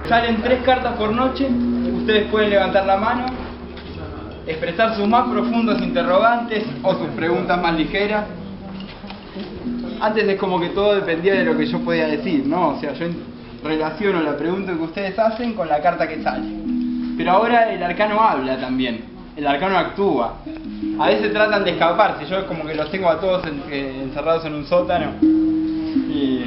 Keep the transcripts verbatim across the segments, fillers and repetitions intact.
Salen tres cartas por noche, ustedes pueden levantar la mano, expresar sus más profundos interrogantes o sus preguntas más ligeras. Antes es como que todo dependía de lo que yo podía decir, ¿no? O sea, yo relaciono la pregunta que ustedes hacen con la carta que sale. Pero ahora el arcano habla también, el arcano actúa. A veces tratan de escaparse, yo como que los tengo a todos en, eh, encerrados en un sótano. Y...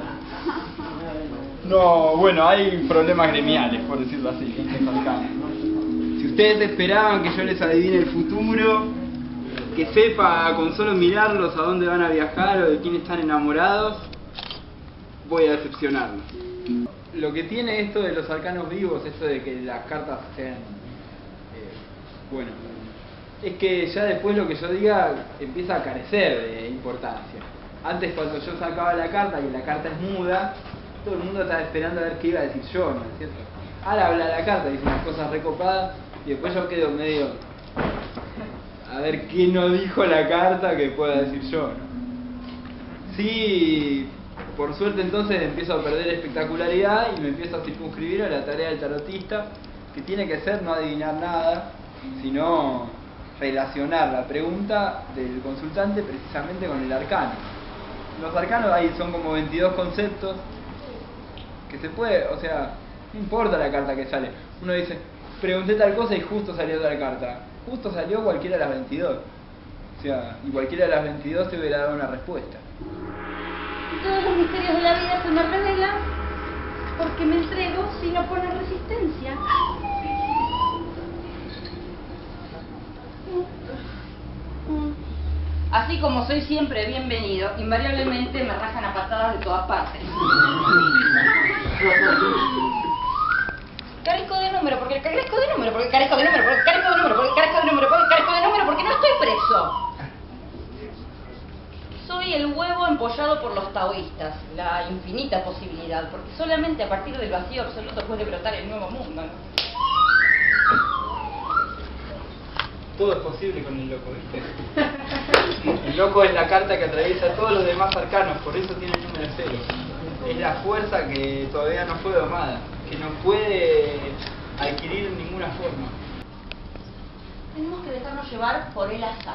no, bueno, hay problemas gremiales, por decirlo así, con estos arcanos, ¿no? Si ustedes esperaban que yo les adivine el futuro, que sepa con solo mirarlos a dónde van a viajar o de quién están enamorados, voy a decepcionarlos. Lo que tiene esto de los arcanos vivos, esto de que las cartas sean, eh, bueno, es que ya después lo que yo diga empieza a carecer de importancia. Antes, cuando yo sacaba la carta y la carta es muda, todo el mundo estaba esperando a ver qué iba a decir yo, ¿no es cierto? Ahora habla la carta, dice unas cosas recopadas y después yo quedo medio a ver qué no dijo la carta que pueda decir yo, ¿no? Sí, por suerte entonces empiezo a perder espectacularidad y me empiezo a circunscribir a la tarea del tarotista, que tiene que ser no adivinar nada, sino relacionar la pregunta del consultante precisamente con el arcano. Los arcanos ahí son como veintidós conceptos que se puede, o sea, no importa la carta que sale. Uno dice, pregunté tal cosa y justo salió tal carta. Justo salió cualquiera de las veintidós. O sea, y cualquiera de las veintidós te hubiera dado una respuesta. Y todos los misterios de la vida se me revelan porque me entrego sin oponer resistencia. Así como soy siempre bienvenido, invariablemente me rajan a patadas de todas partes. Carezco de número, porque carezco de número, porque carezco de número, porque carezco de número, porque carezco de número, porque carezco de número, porque no estoy preso. Soy el huevo empollado por los taoístas, la infinita posibilidad, porque solamente a partir del vacío absoluto puede brotar el nuevo mundo, ¿no? Todo es posible con el loco, ¿viste? El loco es la carta que atraviesa todos los demás arcanos, por eso tiene el número cero. Es la fuerza que todavía no fue domada, que no puede adquirir en ninguna forma. Tenemos que dejarnos llevar por el azar,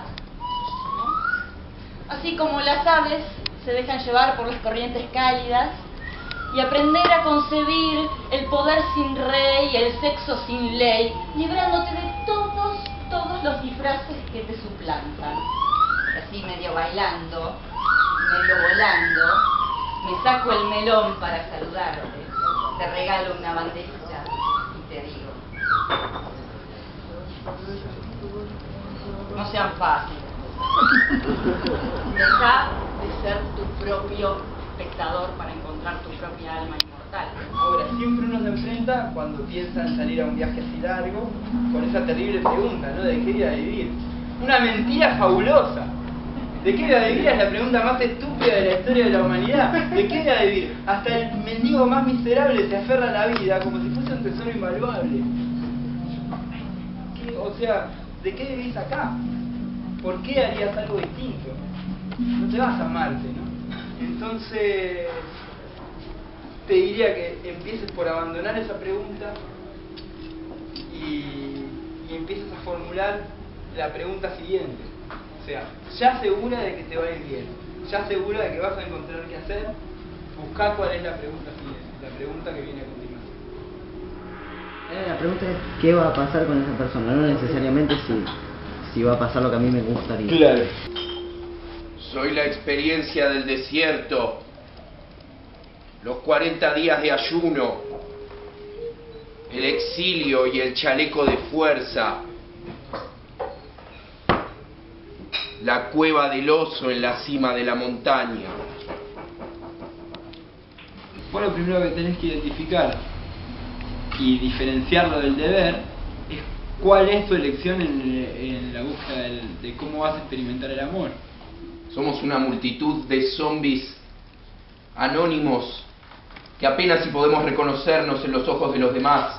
¿no? Así como las aves se dejan llevar por las corrientes cálidas, y aprender a concebir el poder sin rey y el sexo sin ley, librándote de todos, todos los disfraces que te suplantan. Y así medio bailando, medio volando, me saco el melón para saludarte, te regalo una bandejita y te digo, no sean fáciles, deja de ser tu propio espectador para encontrar tu propia alma inmortal. Ahora, siempre uno se enfrenta cuando piensa en salir a un viaje así largo con esa terrible pregunta, ¿no? ¿De qué voy a vivir? Una mentira fabulosa. ¿De qué voy a vivir? Es la pregunta más estúpida de la historia de la humanidad. ¿De qué voy a vivir? Hasta el mendigo más miserable se aferra a la vida como si fuese un tesoro invaluable. ¿Qué? O sea, ¿de qué vivís acá? ¿Por qué harías algo distinto? No te vas a Marte, ¿no? Entonces, te diría que empieces por abandonar esa pregunta y, y empieces a formular la pregunta siguiente. O sea, ya segura de que te va a ir bien, ya segura de que vas a encontrar qué hacer, buscá cuál es la pregunta siguiente, la pregunta que viene a continuación. Eh, la pregunta es ¿qué va a pasar con esa persona? No necesariamente si, si va a pasar lo que a mí me gustaría. Claro. Soy la experiencia del desierto, los cuarenta días de ayuno, el exilio y el chaleco de fuerza, la cueva del oso en la cima de la montaña. Vos lo primero que tenés que identificar y diferenciarlo del deber es cuál es tu elección en, en la búsqueda del, de cómo vas a experimentar el amor. Somos una multitud de zombies anónimos que apenas si podemos reconocernos en los ojos de los demás.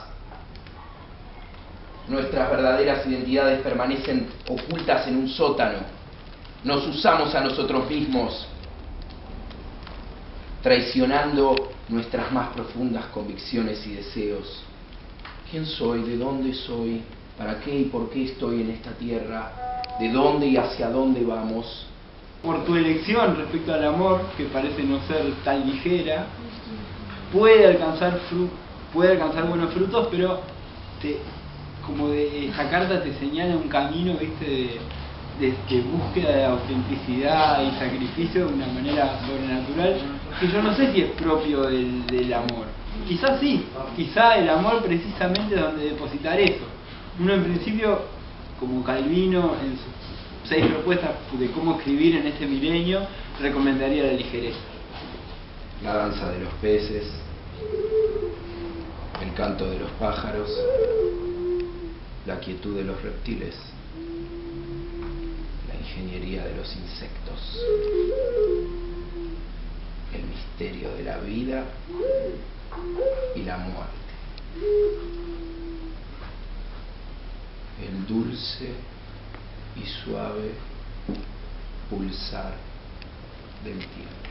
Nuestras verdaderas identidades permanecen ocultas en un sótano. Nos usamos a nosotros mismos. traicionando nuestras más profundas convicciones y deseos. ¿Quién soy? ¿De dónde soy? ¿Para qué y por qué estoy en esta tierra? ¿De dónde y hacia dónde vamos? Por tu elección respecto al amor, que parece no ser tan ligera, puede alcanzar fru puede alcanzar buenos frutos, pero te, como de esta carta te señala un camino, viste, de, de, de búsqueda de autenticidad y sacrificio de una manera sobrenatural, que yo no sé si es propio del, del amor. Quizás sí, quizá el amor precisamente es donde depositar eso. Uno en principio, como Calvino en sus seis propuestas de cómo escribir en este milenio, recomendaría la ligereza. La danza de los peces, el canto de los pájaros, la quietud de los reptiles, la ingeniería de los insectos, el misterio de la vida y la muerte, el dulce y suave pulsar del tiempo.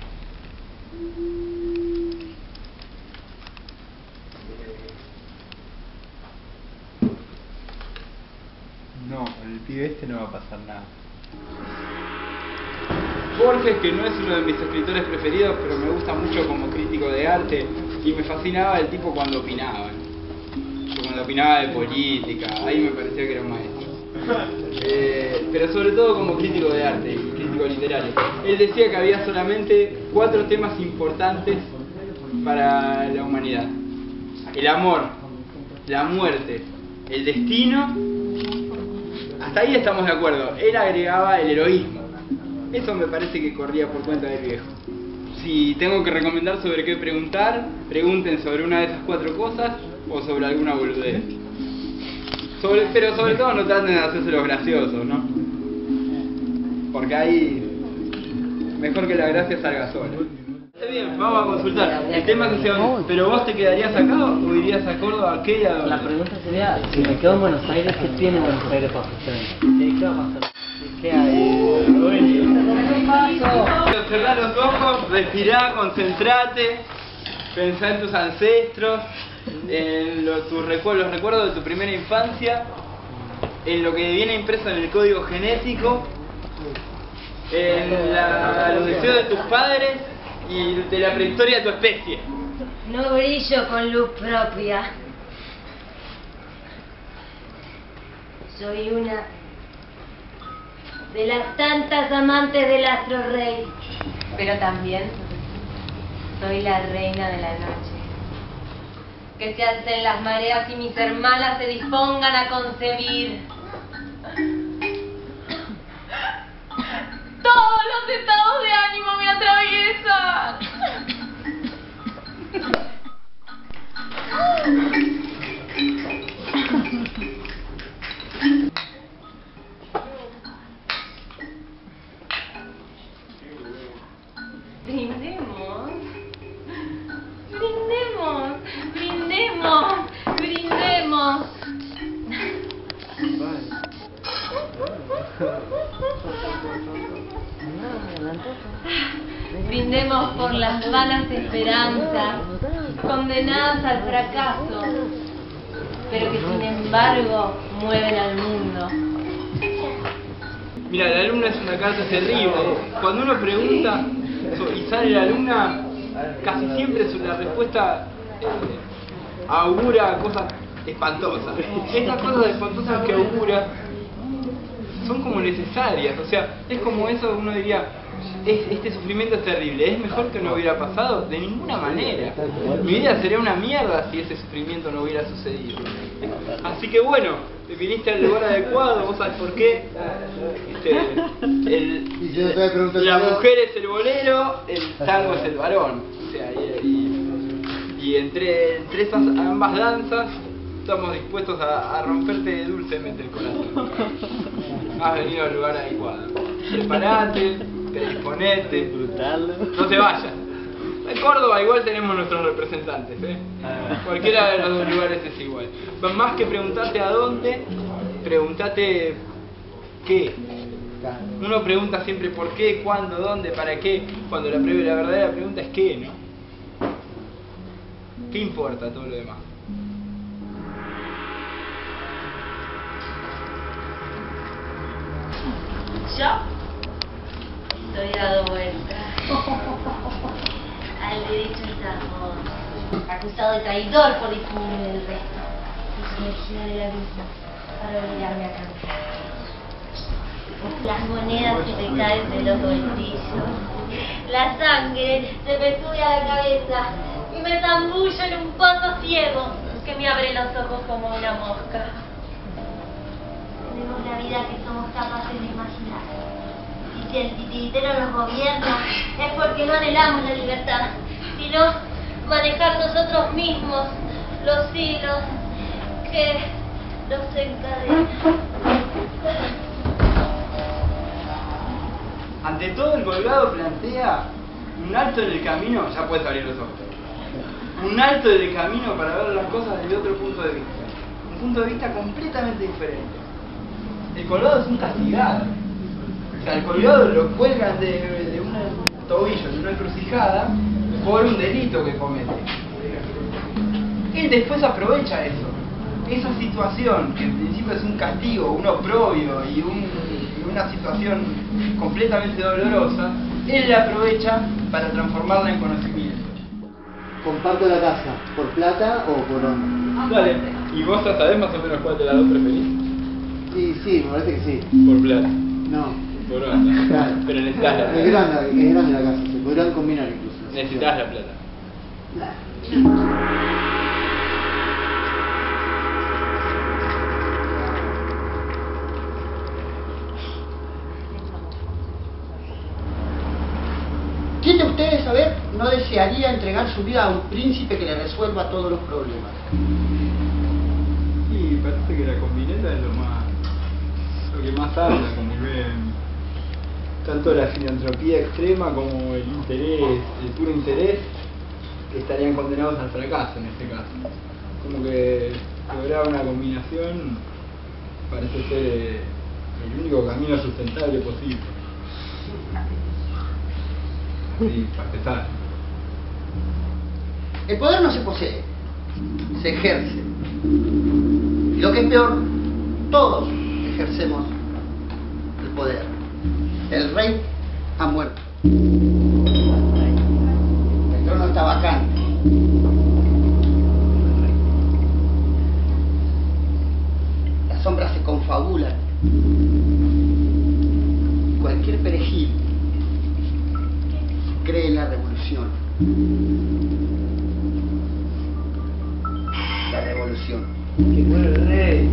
No, con el pibe este no va a pasar nada. Borges, que no es uno de mis escritores preferidos, pero me gusta mucho como crítico de arte, y me fascinaba el tipo cuando opinaba. Cuando opinaba de política, ahí me parecía que era un maestro. Eh, pero sobre todo como crítico de arte y crítico literario. Él decía que había solamente cuatro temas importantes para la humanidad: el amor, la muerte, el destino. Hasta ahí estamos de acuerdo. Él agregaba el heroísmo. Eso me parece que corría por cuenta del viejo. Si tengo que recomendar sobre qué preguntar, pregunten sobre una de esas cuatro cosas o sobre alguna boludez. Sobre, pero sobre todo no traten de hacerse los graciosos, ¿no? Porque ahí mejor que la gracia salga sola. Está bien, vamos a consultar. El tema que sea, pero vos te quedarías acá o irías a Córdoba, ¿a qué y a dónde? La pregunta sería, si me quedo en Buenos Aires, ¿qué tiene Buenos Aires para ofrecerme? ¿Qué va a pasar? ¿Qué hay? Cerrá los ojos, respirá, concentrate, pensá en tus ancestros, en lo, tus recuerdos, los recuerdos de tu primera infancia, en lo que viene impreso en el código genético, en la, los deseos de tus padres y de la prehistoria de tu especie. No brillo con luz propia. Soy una de las tantas amantes del astro rey, Pero también soy la reina de la noche. Que se alcen las mareas y mis hermanas se dispongan a concebir. Todos los estados de ánimo me atraviesan. Brindemos. Brindemos. Brindemos. Brindemos. Brindemos por las vanas esperanzas, condenadas al fracaso, pero que sin embargo mueven al mundo. Mira, la luna es una carta terrible. Cuando uno pregunta y sale la luna, casi siempre la respuesta eh, augura cosas espantosas. Estas cosas espantosas que augura son como necesarias. O sea, es como eso, uno diría, es, este sufrimiento es terrible, ¿es mejor que no hubiera pasado? De ninguna manera. Mi vida sería una mierda si ese sufrimiento no hubiera sucedido. Así que bueno, te viniste al lugar adecuado, vos sabés por qué. Este, el, la mujer es el bolero, el tango es el varón. O sea, y, y, y entre, entre esas ambas danzas estamos dispuestos a, a romperte dulcemente el corazón. Has venido al lugar adecuado. Preparate, predisponete, no te vayas. En Córdoba igual tenemos nuestros representantes, ¿eh? Cualquiera de los dos lugares es igual. Más que preguntarte a dónde, preguntate qué. Uno pregunta siempre por qué, cuándo, dónde, para qué, cuando la, la verdadera pregunta es qué, ¿no? ¿qué importa todo lo demás? Yo estoy dado vuelta al derecho Isarmón, acusado de traidor por difundir el resto y sumergido en el abismo para obligarme a cambiar. Las monedas que me caen de los bolsillos, la sangre se me sube a la cabeza y me zambullo en un pozo ciego que me abre los ojos como una mosca. Tenemos la vida que somos capaces de imaginar. Y si el titiritero nos gobierna, es porque no anhelamos la libertad, sino manejar nosotros mismos los hilos que los encadenan. Ante todo, el colgado plantea un alto en el camino, ya puedes abrir los ojos, un alto en el camino para ver las cosas desde otro punto de vista, un punto de vista completamente diferente. El colgado es un castigado, o sea, el colgado lo cuelgan de, de un tobillo, de una encrucijada, por un delito que comete. Él después aprovecha eso, esa situación, que en principio es un castigo, un oprobio y un, una situación completamente dolorosa, él la aprovecha para transformarla en conocimiento. Comparto la casa, ¿por plata o por honra? Dale, ¿y vos ya sabés más o menos cuál de las dos preferís? Sí, sí, me parece que sí. Por plata. No. Por onda. Claro. Pero necesitas la Es plata. grande, es grande la casa, se podrán combinar incluso. Necesitas la plata. ¿Quién de ustedes, a ver, no desearía entregar su vida a un príncipe que le resuelva todos los problemas? Sí, parece que la combineta es lo más, lo que más habla, como que tanto la filantropía extrema como el interés, el puro interés, que estarían condenados al fracaso en este caso. Como que lograr una combinación parece ser el único camino sustentable posible. Sí, para empezar. El poder no se posee, se ejerce. Y lo que es peor, todos ejercemos el poder. El rey ha muerto. El trono está vacante. Las sombras se confabulan. Cualquier perejil cree en la revolución. La revolución. ¡Que muere el rey!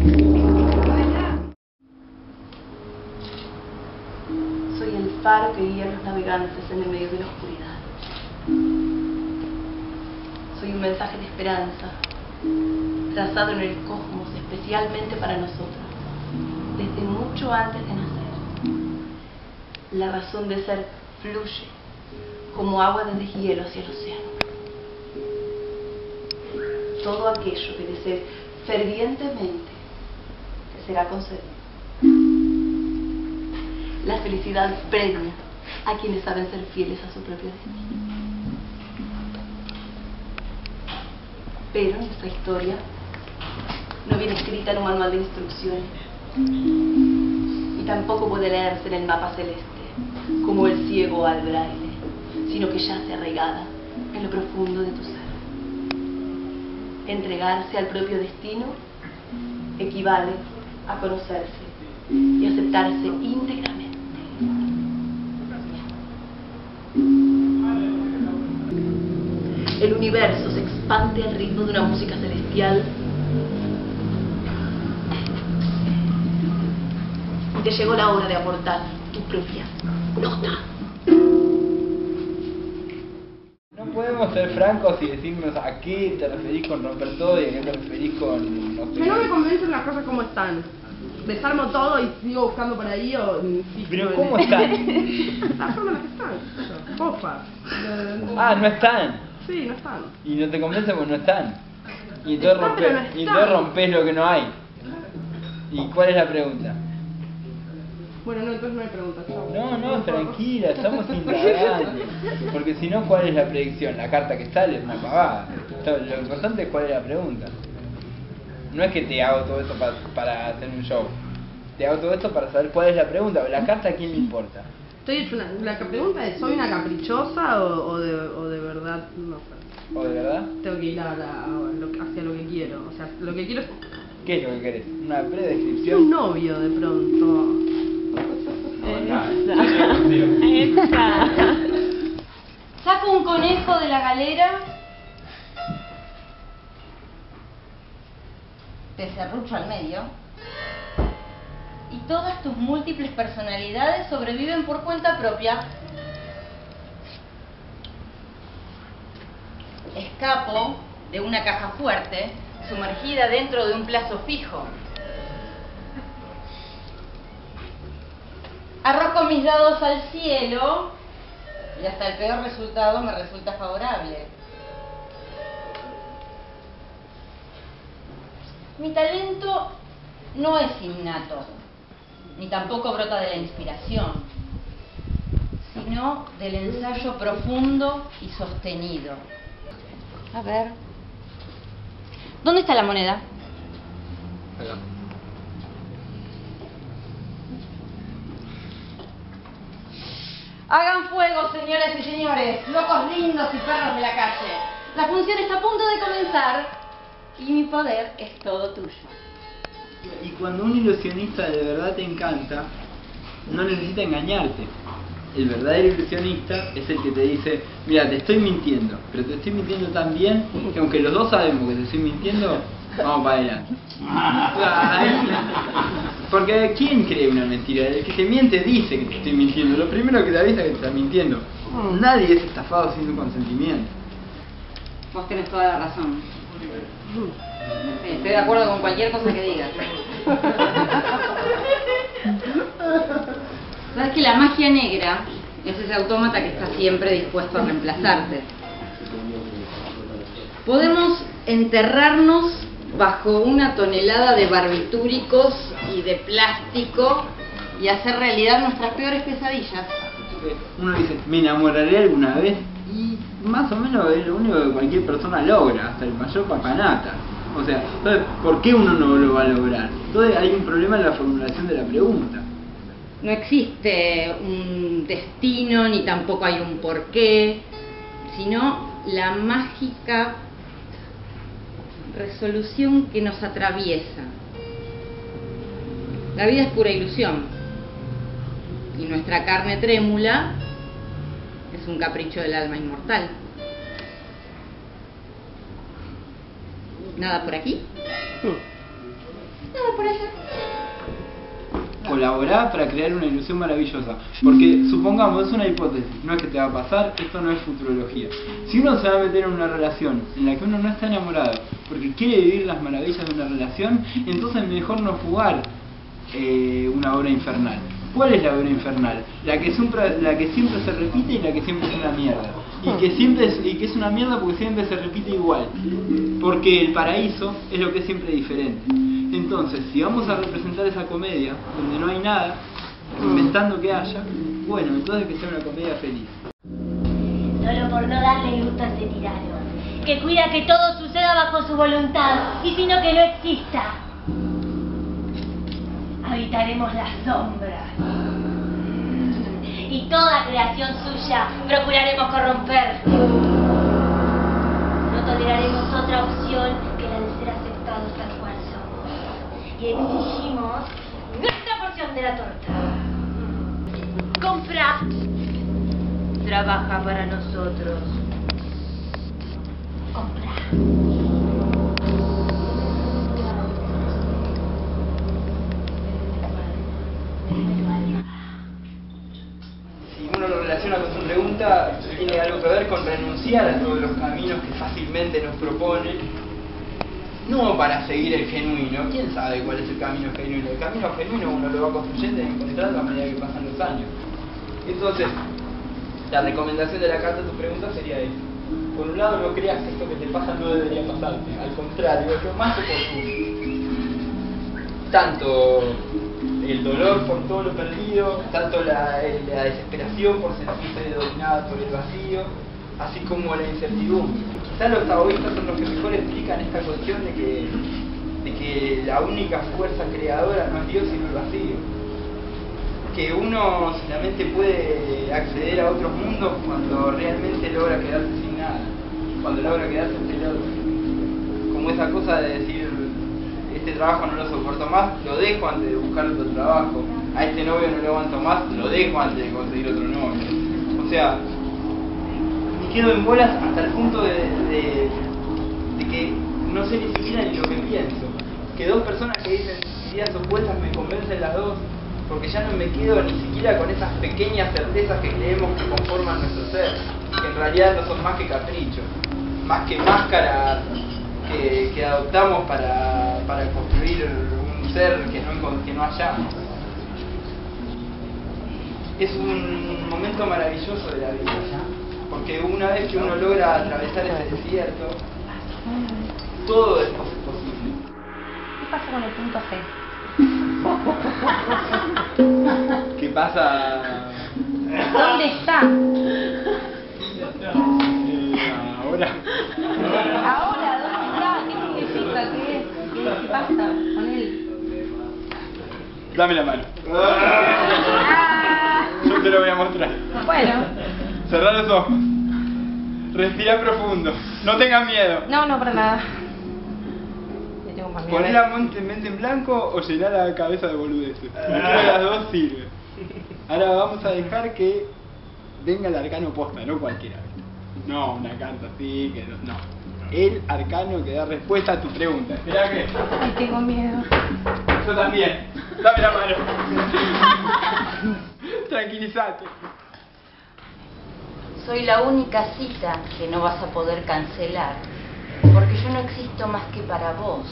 Soy el faro que guía a los navegantes en el medio de la oscuridad. Soy un mensaje de esperanza, trazado en el cosmos especialmente para nosotros, desde mucho antes de nacer. La razón de ser fluye como agua de deshielo hacia el océano. Todo aquello que desees fervientemente te será concedido. La felicidad premia a quienes saben ser fieles a su propio destino. Pero nuestra historia no viene escrita en un manual de instrucciones y tampoco puede leerse en el mapa celeste como el ciego al braille, sino que yace arraigada en lo profundo de tu ser. Entregarse al propio destino equivale a conocerse y aceptarse íntegramente. El universo se expande al ritmo de una música celestial y te llegó la hora de aportar tu propia nota. No podemos ser francos y decirnos a qué te referís con romper todo y a qué te referís con... No sé. Que no me convencen las cosas como están. Desarmo todo y sigo buscando por ahí o... insisto Pero en- ¿cómo están? La forma en la que están. Fofas. Ah, no están. Sí, no están. Y no te convencen porque no están. Y entonces, Están, pero no rompes, y entonces están. rompes lo que no hay. ¿Y cuál es la pregunta? Bueno, no, entonces no hay preguntas. Chao. No, no, tranquila, estamos indagando. Porque si no, ¿cuál es la predicción? La carta que sale es una pavada. Lo importante es cuál es la pregunta. No es que te hago todo esto pa para hacer un show. Te hago todo esto para saber cuál es la pregunta. La carta, ¿a quién le importa? Estoy hecho una, la pregunta es, ¿soy una caprichosa o, o, de, o de verdad? No sé. ¿O de verdad? Tengo que ir a la, a lo, hacia lo que quiero. O sea, lo que quiero es ¿Qué es lo que querés? ¿Una predescripción? un novio de pronto. Esa. Saco un conejo de la galera. Te serrucho al medio. Y todas tus múltiples personalidades sobreviven por cuenta propia. Escapo de una caja fuerte, sumergida dentro de un plazo fijo. Arrojo mis dados al cielo y hasta el peor resultado me resulta favorable. Mi talento no es innato, ni tampoco brota de la inspiración, sino del ensayo profundo y sostenido. A ver. ¿Dónde está la moneda? Acá. Hagan fuego, señoras y señores, locos lindos y perros de la calle. La función está a punto de comenzar y mi poder es todo tuyo. Y cuando un ilusionista de verdad te encanta, no necesita engañarte. El verdadero ilusionista es el que te dice, mira, te estoy mintiendo, pero te estoy mintiendo tan bien que aunque los dos sabemos que te estoy mintiendo, vamos para adelante. Ay, porque ¿quién cree una mentira? El que te miente dice que te estoy mintiendo. Lo primero que te avisa es que te está mintiendo. Nadie es estafado sin su consentimiento. Vos tenés toda la razón. Sí, estoy de acuerdo con cualquier cosa que digas. Sabes que la magia negra es ese autómata que está siempre dispuesto a reemplazarte. Podemos enterrarnos bajo una tonelada de barbitúricos y de plástico y hacer realidad nuestras peores pesadillas. Uno dice, me enamoraré alguna vez, y más o menos es lo único que cualquier persona logra, hasta el mayor papanata. O sea, entonces, ¿por qué uno no lo va a lograr? Entonces hay un problema en la formulación de la pregunta. No existe un destino ni tampoco hay un porqué, sino la mágica resolución que nos atraviesa. La vida es pura ilusión y nuestra carne trémula es un capricho del alma inmortal. ¿Nada por aquí? Nada por allá. Colaborar para crear una ilusión maravillosa, porque supongamos, es una hipótesis, no es que te va a pasar, esto no es futurología. Si uno se va a meter en una relación en la que uno no está enamorado porque quiere vivir las maravillas de una relación, entonces mejor no jugar eh, una obra infernal. ¿Cuál es la obra infernal? La que, siempre, la que siempre se repite y la que siempre es una mierda. Y que siempre es, y que es una mierda porque siempre se repite igual. Porque el paraíso es lo que es siempre diferente. Entonces, si vamos a representar esa comedia donde no hay nada, inventando que haya, bueno, entonces que sea una comedia feliz. Solo por no darle gusto a ese tirano, que cuida que todo suceda bajo su voluntad, y sino que no exista. Habitaremos las sombras, y toda creación suya procuraremos corromper. No toleraremos otra opción que la de ser aceptados tal cual somos, y exigimos nuestra porción de la torta. Compra, trabaja para nosotros. Compra. Si uno lo relaciona con su pregunta, tiene algo que ver con renunciar a todos los caminos que fácilmente nos proponen, no para seguir el genuino. ¿Quién sabe cuál es el camino genuino? El camino genuino uno lo va construyendo y encontrando a medida que pasan los años. Entonces, la recomendación de la carta a tu pregunta sería esta. Por un lado, no creas que esto que te pasa no debería pasarte. Al contrario, es lo más oportuno. Tanto el dolor por todo lo perdido, tanto la, la desesperación por sentirse dominada por el vacío, así como la incertidumbre. Quizás los taoístas son los que mejor explican esta cuestión de que, de que la única fuerza creadora no es Dios sino el vacío. Que uno solamente puede acceder a otros mundos cuando realmente logra quedarse sin nada, cuando logra quedarse en pelota. Como esa cosa de decir, este trabajo no lo soporto más, lo dejo antes de buscar otro trabajo. A este novio no lo aguanto más, lo dejo antes de conseguir otro novio. O sea, me quedo en bolas hasta el punto de, de, de que no sé ni siquiera ni lo que pienso. Que dos personas que dicen ideas opuestas me convencen las dos, porque ya no me quedo ni siquiera con esas pequeñas certezas que creemos que conforman nuestro ser, que en realidad no son más que caprichos, más que máscaras que, que adoptamos para, para construir un ser que no, que no hallamos. Es un momento maravilloso de la vida, porque una vez que uno logra atravesar ese desierto, todo es posible. ¿Qué pasa con el punto G? ¿Qué pasa? ¿Dónde está? Eh, ahora. Ahora, ¿dónde está? ¿Qué significa? ¿Qué es? ¿Qué, qué pasa con él? Dame la mano. Yo te lo voy a mostrar. Bueno. Cerrá los ojos. Respira profundo. No tengas miedo. No, no, para nada. Le tengo más miedo. Poner la mente en blanco o llenar la cabeza de boludeces. Cualquiera de las dos sirve. Ahora vamos a dejar que venga el arcano posta, no cualquiera. No, una carta así, que no. no. El arcano que da respuesta a tu pregunta. Espera que. Ay, tengo miedo. Yo también. Dame la mano. Tranquilízate. Soy la única cita que no vas a poder cancelar, porque yo no existo más que para vos.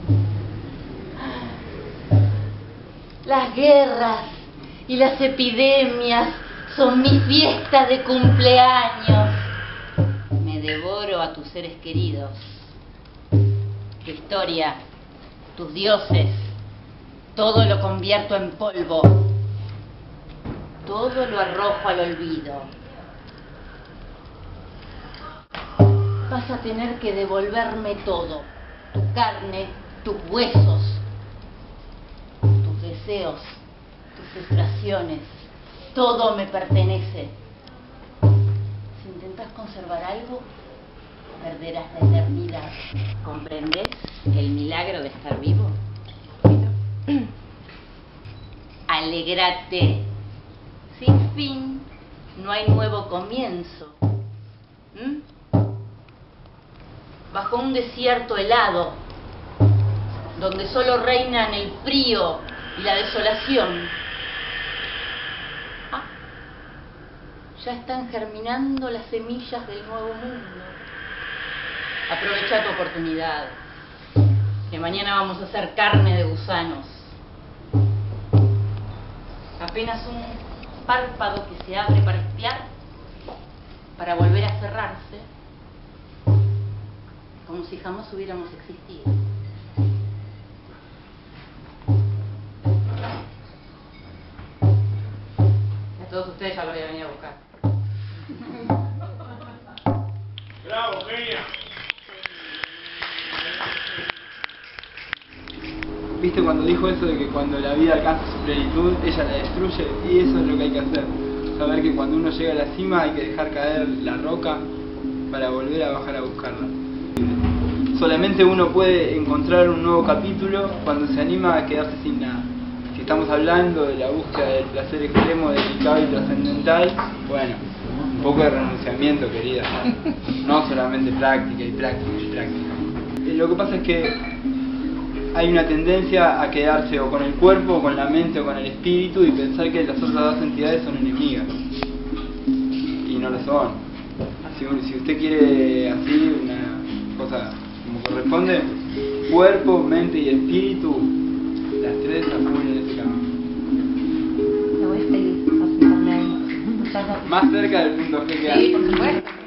Las guerras y las epidemias son mi fiesta de cumpleaños. Me devoro a tus seres queridos. Tu historia, tus dioses, todo lo convierto en polvo. Todo lo arrojo al olvido. Vas a tener que devolverme todo. Tu carne, tus huesos, tus deseos, tus frustraciones. Todo me pertenece. Si intentas conservar algo, perderás la eternidad. ¿Comprendes el milagro de estar vivo? Alégrate. Sin fin, no hay nuevo comienzo. ¿Mm? Bajo un desierto helado, donde solo reinan el frío y la desolación. Ah, ya están germinando las semillas del nuevo mundo. Aprovecha tu oportunidad, que mañana vamos a hacer carne de gusanos. Apenas un párpado que se abre para espiar, para volver a cerrarse, como si jamás hubiéramos existido. A todos ustedes ya los voy a venir a buscar. ¡Bravo, genia! ¿Viste cuando dijo eso de que cuando la vida alcanza su plenitud, ella la destruye? Y eso es lo que hay que hacer. Saber que cuando uno llega a la cima hay que dejar caer la roca para volver a bajar a buscarla. Solamente uno puede encontrar un nuevo capítulo cuando se anima a quedarse sin nada. Si estamos hablando de la búsqueda del placer extremo, delicado y trascendental, bueno, un poco de renunciamiento, querida. No solamente práctica y práctica y práctica. Lo que pasa es que hay una tendencia a quedarse o con el cuerpo, o con la mente, o con el espíritu y pensar que las otras dos entidades son enemigas. Y no lo son. Si, si usted quiere así una cosa como corresponde, cuerpo, mente y espíritu, las tres acudan en ese camino. Me voy feliz a sentarme ahí. Muchas gracias. Más cerca del punto G que hay. Sí, por supuesto.